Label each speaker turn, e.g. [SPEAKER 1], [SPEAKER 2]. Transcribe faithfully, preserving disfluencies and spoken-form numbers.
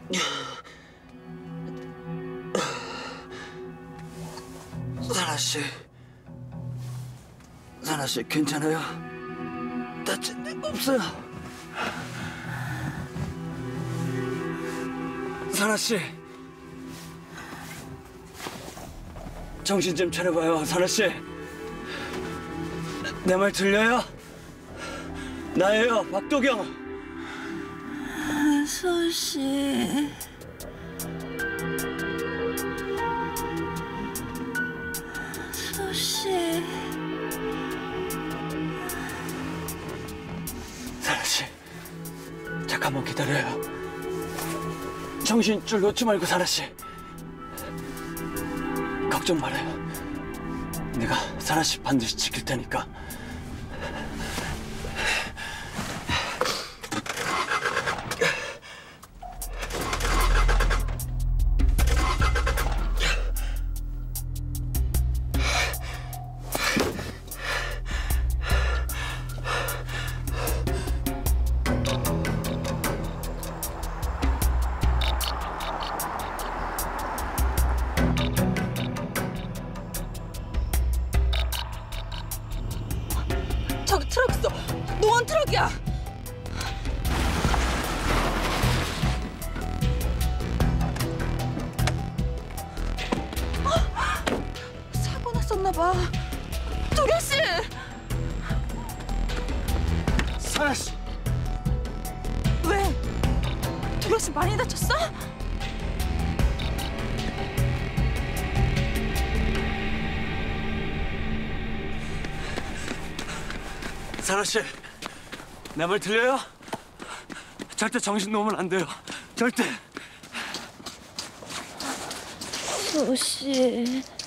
[SPEAKER 1] 사나 씨, 사나 씨 괜찮아요? 다친 데 없어요? 사나 씨, 정신 좀 차려봐요, 사나 씨. 내 말 들려요? 나예요, 박도경.
[SPEAKER 2] 소씨. 소씨.
[SPEAKER 1] 사나 씨, 잠깐만 기다려요. 정신줄 놓지 말고, 사나 씨. 걱정 말아요. 내가 사나 씨 반드시 지킬 테니까.
[SPEAKER 2] 저기 트럭 있어. 노원 트럭이야. 어? 사고 났었나 봐. 도경 씨.
[SPEAKER 1] 사나 씨.
[SPEAKER 2] 왜? 도경 씨 많이 다쳤어?
[SPEAKER 1] 사나 씨, 내 말 들려요? 절대 정신 놓으면 안 돼요. 절대.
[SPEAKER 2] 소씨.